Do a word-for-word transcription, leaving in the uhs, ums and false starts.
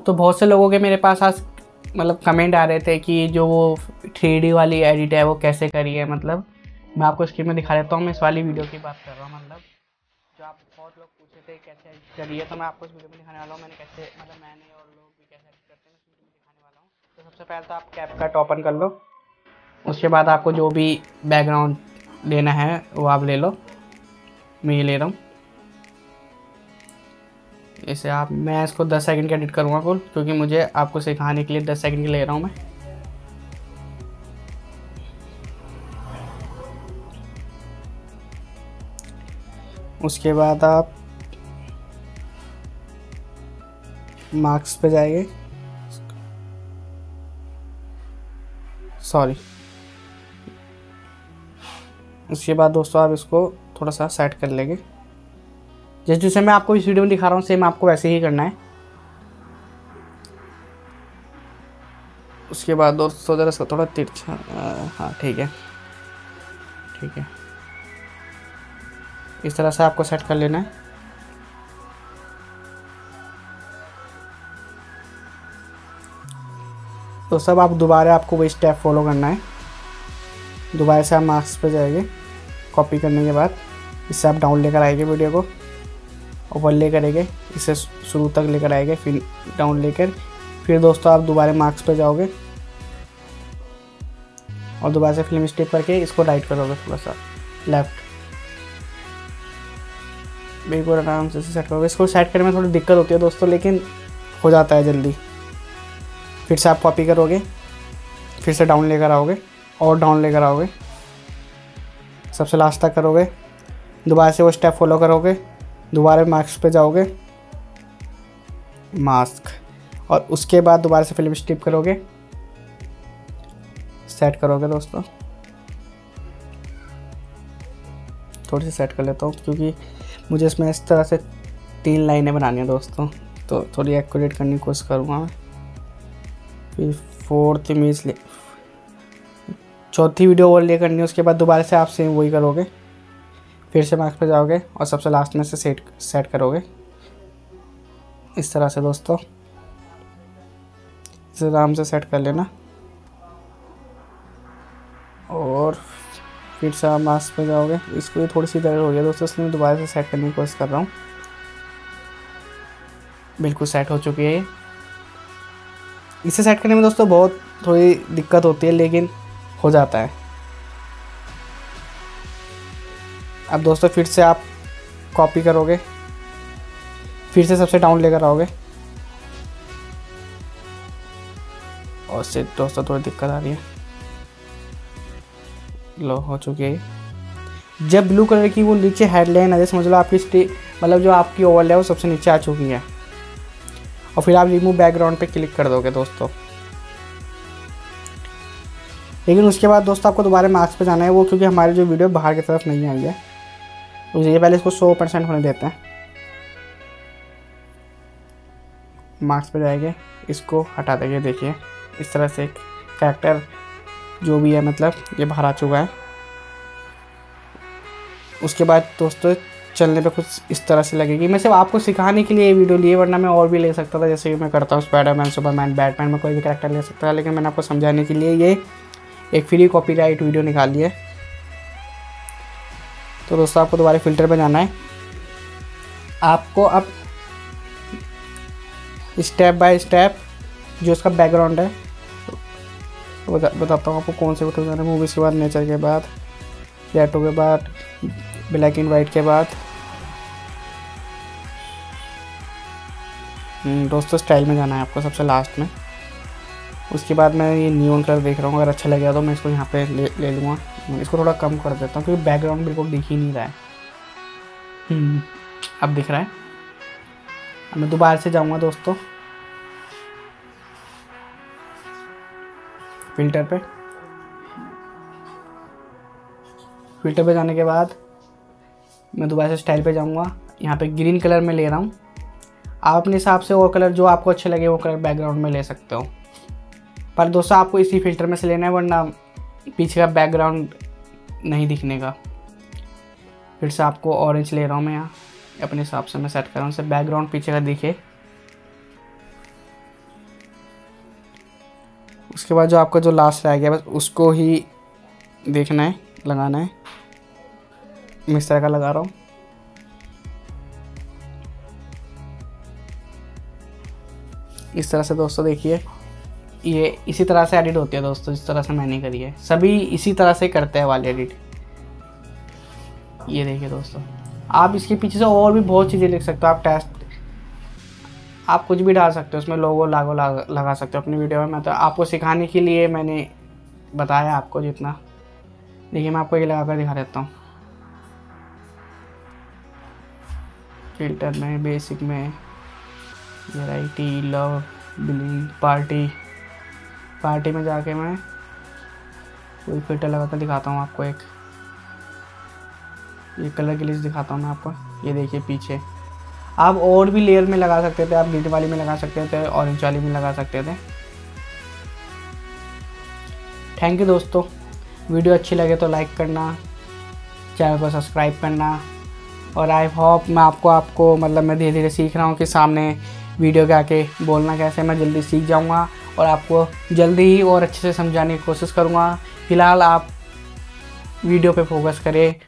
तो बहुत से लोगों के मेरे पास आज मतलब कमेंट आ रहे थे कि जो वो थ्री डी वाली एडिट है वो कैसे करी है। मतलब मैं आपको स्क्रीन में दिखा देता हूँ, मैं इस वाली वीडियो की बात कर रहा हूँ। मतलब जो आप बहुत लोग पूछे थे कैसे एडिट करी है, तो मैं आपको इस वीडियो में दिखाने वाला हूँ मैंने कैसे, मतलब मैंने और लोग भी कैसे एडिट करते हैं मैं इस वीडियो में दिखाने वाला हूँ। तो सबसे पहले तो आप कैपकट ओपन कर लो, उसके बाद आपको जो भी बैकग्राउंड लेना है वो आप ले लो। मैं ये ले रहा हूँ, इसे आप, मैं इसको दस सेकंड की एडिट करूँगा कुल, क्योंकि मुझे आपको सिखाने के लिए दस सेकंड की ले रहा हूँ मैं। उसके बाद आप मार्क्स पे जाएंगे, सॉरी। उसके बाद दोस्तों आप इसको थोड़ा सा सेट कर लेंगे, जैसे जैसे मैं आपको इस वीडियो में दिखा रहा हूँ सेम आपको वैसे ही करना है। उसके बाद दोस्तों ज़रा इसका थोड़ा तिरछा, हाँ ठीक है ठीक है, इस तरह से आपको सेट कर लेना है। तो सब आप दोबारा आपको वही स्टेप फॉलो करना है। दोबारा से आप मार्क्स पे जाएंगे, कॉपी करने के बाद इससे आप डाउन लेकर आएंगे वीडियो को, ऊपर ले करेंगे, इसे शुरू तक लेकर आएंगे, फिर डाउन लेकर, फिर दोस्तों आप दोबारा मार्क्स पे जाओगे और दोबारा से फिल्म स्टिप करके इसको राइट करोगे, थोड़ा सा लेफ्ट, बिल्कुल आराम से सेट करोगे। इसको सेट करने में थोड़ी दिक्कत होती है दोस्तों, लेकिन हो जाता है जल्दी। फिर से आप कॉपी करोगे, फिर से डाउन लेकर आओगे और डाउन लेकर आओगे, सबसे लास्ट तक करोगे, दोबारा से वो स्टेप फॉलो करोगे, दोबारा मार्क्स पे जाओगे, मास्क, और उसके बाद दोबारा से फिल्म स्टिप करोगे, सेट करोगे दोस्तों। थोड़ी सी सेट कर लेता हूँ क्योंकि मुझे इसमें इस तरह से तीन लाइनें बनानी है दोस्तों, तो थोड़ी एक्यूरेट करने की कोशिश करूँगा मैं। फिर फोर्थ इमेज ले, चौथी वीडियो और ले करनी है। उसके बाद दोबारा से आप सेम वही करोगे, फिर से मार्क्स पे जाओगे और सबसे लास्ट में से सेट सेट करोगे इस तरह से दोस्तों। इसे आराम से सेट कर लेना और फिर से आप मार्क्स पे जाओगे। इसको थोड़ी सी दर्द हो गया दोस्तों, इसलिए मैं दोबारा से सेट करने की कोशिश कर रहा हूँ। बिल्कुल सेट हो चुकी है ये। इसे सेट करने में दोस्तों बहुत थोड़ी दिक्कत होती है, लेकिन हो जाता है। अब दोस्तों फिर से आप कॉपी करोगे, फिर से सबसे डाउन लेकर आओगे और से दोस्तों थोड़ी दिक्कत आ रही है, लो हो चुकी है। जब ब्लू कलर की वो नीचे हेडलाइन आ जाए, समझ लो आपकी स्टे मतलब जो आपकी ओवरले है वो सबसे नीचे आ चुकी है, और फिर आप रिमूव बैकग्राउंड पे क्लिक कर दोगे दोस्तों। लेकिन उसके बाद दोस्तों आपको दोबारा मार्क्स पे जाना है, वो क्योंकि हमारी जो वीडियो बाहर की तरफ नहीं आई है, तो ये पहले इसको सौ परसेंट होने देते हैं। मार्क्स पे जाएंगे, इसको हटा देंगे, देखिए इस तरह से एक कैरेक्टर जो भी है मतलब ये बाहर आ चुका है। उसके बाद दोस्तों चलने पे कुछ इस तरह से लगेगी। मैं सिर्फ आपको सिखाने के लिए ये वीडियो लिए, वरना मैं और भी ले सकता था, जैसे कि मैं करता हूँ स्पाइडरमैन, सुपरमैन, बैटमैन में कोई भी कैरेक्टर ले सकता था, लेकिन मैंने आपको समझाने के लिए ये एक फ्री कॉपीराइट वीडियो निकाली है। तो दोस्तों आपको दोबारा फिल्टर पे जाना है। आपको अब स्टेप बाय स्टेप जो इसका बैकग्राउंड है बता, बताता हूँ आपको कौन से फोटो जाना है। मूवीज़ के बाद, नेचर के बाद, रेट्रो के बाद, ब्लैक एंड वाइट के बाद, दोस्तों स्टाइल में जाना है आपको सबसे लास्ट में। उसके बाद मैं ये नियॉन कलर देख रहा हूँ, अगर अच्छा लगेगा तो मैं इसको यहाँ पे ले ले लूँगा। मैं इसको थोड़ा कम कर देता हूँ क्योंकि बैकग्राउंड बिल्कुल दिख ही नहीं रहा है। हम्म अब दिख रहा है। अब मैं दोबारा से जाऊँगा दोस्तों फिल्टर पे। फिल्टर पे जाने के बाद मैं दोबारा से स्टाइल पे जाऊँगा, यहाँ पे ग्रीन कलर में ले रहा हूँ। आप अपने हिसाब से और कलर जो आपको अच्छे लगे वो कलर बैकग्राउंड में ले सकते हो, पर दोस्तों आपको इसी फिल्टर में से लेना है, वरना पीछे का बैकग्राउंड नहीं दिखने का। फिर से आपको ऑरेंज ले रहा हूँ मैं, यहाँ अपने हिसाब से मैं सेट कर रहा हूँ, से बैकग्राउंड पीछे का दिखे। उसके बाद जो आपका जो लास्ट रह गया बस उसको ही देखना है, लगाना है। मैं इस तरह का लगा रहा हूँ। इस तरह से दोस्तों देखिए, ये इसी तरह से एडिट होती है दोस्तों, जिस तरह से मैंने करी है। सभी इसी तरह से करते हैं वाली एडिट। ये देखिए दोस्तों, आप इसके पीछे से और भी बहुत चीज़ें लिख सकते हो। आप टेस्ट, आप कुछ भी डाल सकते हो उसमें, लोगो लागो लगा, लगा सकते हो अपनी वीडियो में। मैं तो आपको सिखाने के लिए मैंने बताया आपको जितना। देखिए मैं आपको ये लगा कर दिखा देता हूँ। फिल्टर में, बेसिक में, variety, love, bling, party. Party में जाके मैं कोई फिल्टर लगा कर दिखाता हूँ आपको। एक ये कलर की लिस्ट दिखाता हूँ मैं आपको। ये देखिए पीछे आप और भी लेयर में लगा सकते थे, आप ग्रीन वाली में लगा सकते थे, ऑरेंज वाली में लगा सकते थे। थैंक यू दोस्तों। वीडियो अच्छी लगे तो लाइक करना, चैनल को सब्सक्राइब करना। और आई होप मैं आपको आपको मतलब मैं धीरे धीरे सीख रहा हूँ कि सामने वीडियो के आके बोलना कैसे। मैं जल्दी सीख जाऊँगा और आपको जल्दी ही और अच्छे से समझाने की कोशिश करूँगा। फ़िलहाल आप वीडियो पे फोकस करें